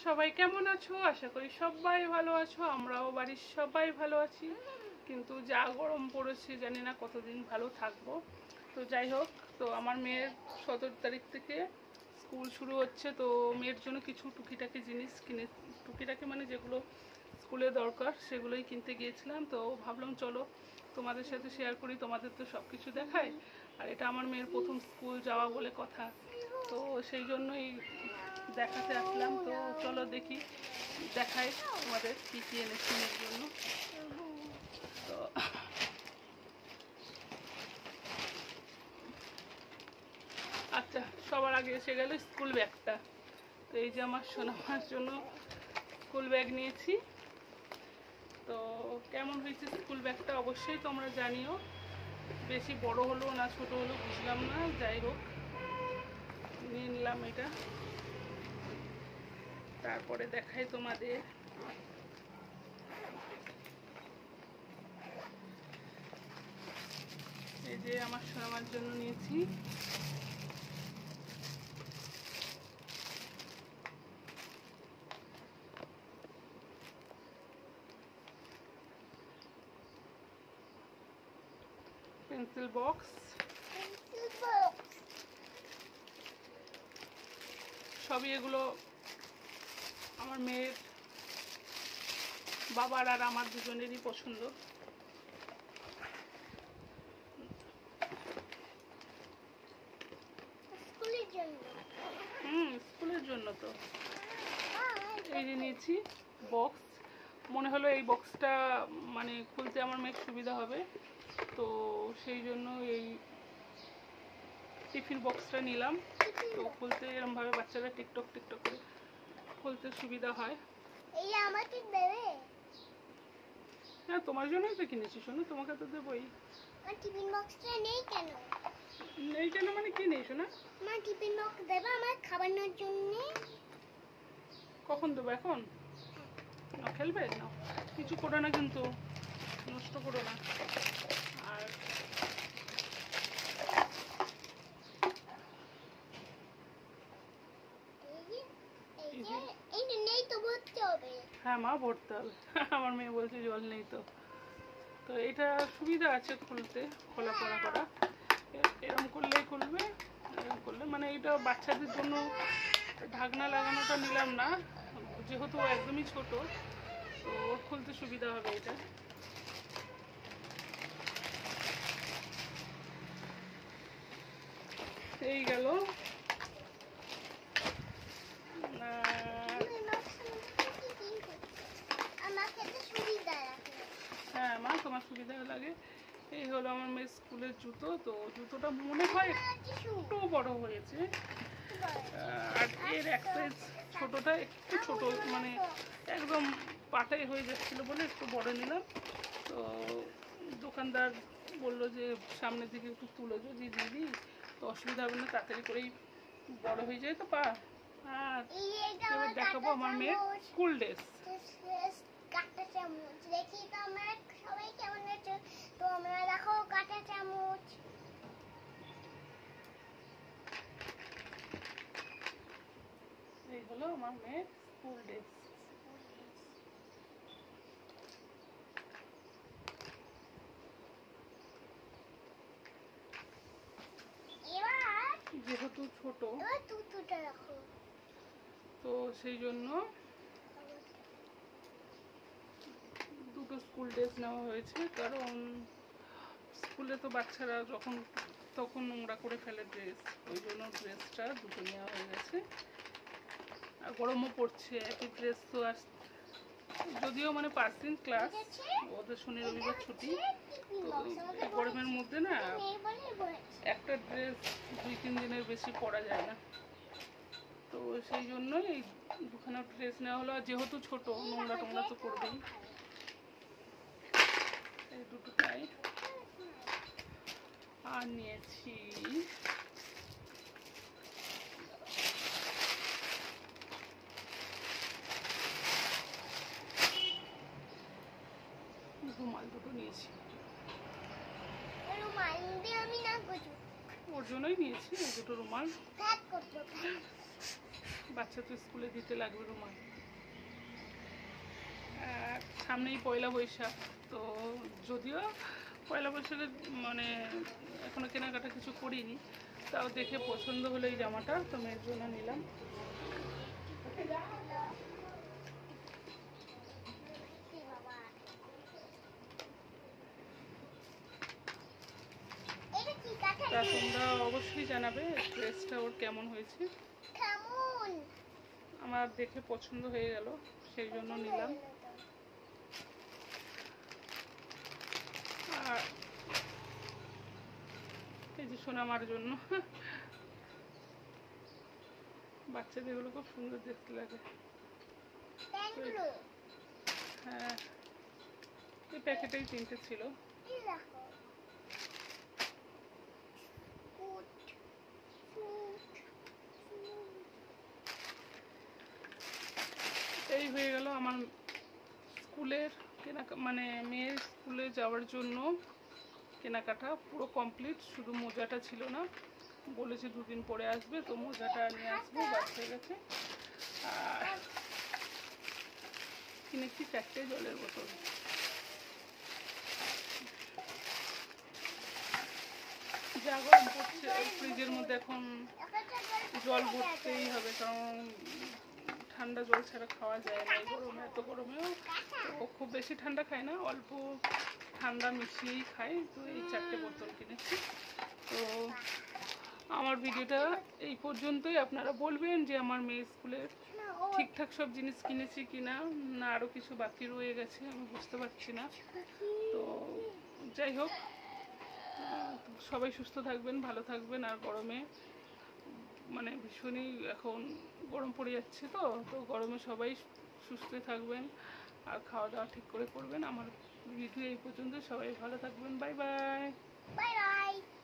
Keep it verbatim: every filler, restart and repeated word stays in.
সবাই কেমন আছো? আশা করি সবাই ভালো আছো। আমরাও বাড়ির সবাই ভালো আছি, কিন্তু যা গরম পড়েছে জানি না কতদিন ভালো থাকবো। তো যাই হোক, তো আমার মেয়ের সতেরো তারিখ থেকে স্কুল শুরু হচ্ছে। তো মেয়ের জন্য কিছু টুকিটাকি জিনিস কিনে, টুকিটাকি মানে যেগুলো স্কুলে দরকার সেগুলোই কিনতে গিয়েছিলাম। তো ভাবলাম চলো তোমাদের সাথে শেয়ার করি, তোমাদের তো সব কিছু দেখায়, আর এটা আমার মেয়ের প্রথম স্কুল যাওয়া বলে কথা, তো সেই জন্যই দেখাতে আসলাম। তো চলো দেখি, দেখাই তোমাদের কী কী এনেছি মেয়ের জন্য। তো আচ্ছা, সবার আগে এসে গেল স্কুল ব্যাগটা। তো এই যে আমার সোনামার জন্য স্কুল ব্যাগ নিয়েছি। তো কেমন হয়েছে স্কুল ব্যাগটা অবশ্যই তোমরা জানিও। বেশি বড় হলো না ছোট হলো বুঝলাম না, যাই হোক নিয়ে নিলাম এটা। তারপরে দেখাই তোমাদের, এই যে আমার সোনামার জন্য নিয়েছি পেন্সিল বক্স। সবই এগুলো আমার মেয়ের বাবার আর আমার দুজনেরই পছন্দ। হুম স্কুলের জন্য। তো এই যে নিয়েছি বক্স, মনে হলো এই বক্সটা মানে খুলতে আমার মেয়ের সুবিধা হবে, তো সেই জন্য এই টিফিন বক্সটা নিলাম। তো খুলতে এরকমভাবে বাচ্চারা টিকটক টিকটক করে খুলতে সুবিধা হয়। হ্যাঁ তোমার জন্যই তো কিনেছি শোনো, তোমাকে তো দেবোই। টিফিন বক্সটা নেই কেন? নেই কেন মানে কি নেই শোনা? আমার টিফিন বক্স দেবে আমার খাবারের জন্য। কখন দেবো? এখন না, খেলবে না, কিছু করো না কিন্তু, নষ্ট করো না। আর হ্যাঁ মা ভরতে হবে, আমার মেয়ে বলছে জল নেই। তো তো এটা সুবিধা আছে খুলতে, খোলা করা করা, এরকম করলেই খুলবে, এরকম করলে মানে এটা বাচ্চাদের জন্য ঢাকনা লাগানোটা নিলাম না, যেহেতু একদমই ছোট, তো ওর খুলতে সুবিধা হবে এটা। এই গেল। হ্যাঁ মা তোমার সুবিধা লাগে। এই হলো আমার মেয়ের স্কুলের জুতো। তো জুতোটা মনে হয় একটু বড় হয়েছে, আর এর এক সাইজ ছোটোটা একটু ছোট, মানে একদম পাটাই হয়ে যাচ্ছিলো বলে একটু বড় নিলাম। তো দোকানদার বললো যে সামনের দিকে একটু তুলে দিও যে দিদি, তো অসুবিধা হবে না, তাড়াতাড়ি করেই বড় হয়ে যায় তো পা। আর এবার দেখাবো আমার মেয়ের স্কুল ড্রেস। এই হলো আমার মেয়ের স্কুল ড্রেস। যেহেতু ছোট তো সেই জন্য দুটো স্কুল ড্রেস নেওয়া হয়েছে, কারণ স্কুলে তো বাচ্চারা যখন তখন নোংরা করে ফেলে ড্রেস, ওই জন্য ড্রেসটা দুটো নেওয়া হয়ে গেছে। আর গরমও পড়ছে, একই ড্রেস তো আস, যদিও মানে পাঁচ দিন ক্লাস, ওদের শনি রবিবার ছুটি, তো গরমের মধ্যে না একটা ড্রেস দুই তিন দিনের বেশি পরা যায় না, তো সেই জন্যই এই দুখানা ড্রেস নেওয়া হলো। আর যেহেতু ছোট নোংরা টোংরা তো করবেই, এই দুটো তাই। আর নিয়েছি রুমাল, দুটো নিয়েছি, ওর জন্যই নিয়েছি এই দুটো রুমাল। বাচ্চা তো স্কুলে দিতে লাগবে রুমাল। আর সামনেই পয়লা বৈশাখ, তো যদিও পয়লা বৈশাখে মানে এখনো কেনাকাটা কিছু করিনি, তাও দেখে পছন্দ হলো এই জামাটা, তো মেয়ের জন্য নিলাম। তা তোমরা অবশ্যই জানাবে ড্রেসটা ওর কেমন হয়েছে। কেমন? আমার দেখে পছন্দ হয়ে গেল, সেই জন্য নিলাম। আর এই যে সোনামার জন্য বাচ্চাদের এগুলো খুব সুন্দর দেখতে লাগে। প্যান্টগুলো হ্যাঁ, এই প্যাকেটেই তিনটে ছিল। এই দেখো। ফুট, ফুট, ফুট। এই হয়ে গেল আমার স্কুলের কেনাকা, মানে মেয়ের স্কুলে যাওয়ার জন্য কেনাকাটা পুরো কমপ্লিট। শুধু মোজাটা ছিল না, বলেছে দুদিন পরে আসবে, তো মোজাটা নিয়ে আসবো, বাস হয়ে গেছে। আর কিনেছি চারটে জলের বোতল। যা গরম পড়ছে, ফ্রিজের মধ্যে এখন জল ভরতেই হবে, কারণ ঠান্ডা জল ছাড়া খাওয়া যায় না এই গরমে। এত গরমেও তো খুব বেশি ঠান্ডা খাই না, অল্প ঠান্ডা মিশিয়েই খাই। তো এই চারটে বোতল কিনেছি। তো আমার ভিডিওটা এই পর্যন্তই। আপনারা বলবেন যে আমার মেয়ে স্কুলের ঠিকঠাক সব জিনিস কিনেছি কিনা, না আরও কিছু বাকি রয়ে গেছে, আমি বুঝতে পারছি না। তো যাই হোক, সবাই সুস্থ থাকবেন, ভালো থাকবেন। আর গরমে মানে ভীষণই এখন গরম পড়ে যাচ্ছে, তো তো গরমে সবাই সুস্থ থাকবেন আর খাওয়া দাওয়া ঠিক করে করবেন। আমার ভিডিও এই পর্যন্ত, সবাই ভালো থাকবেন। Bye bye. Bye by.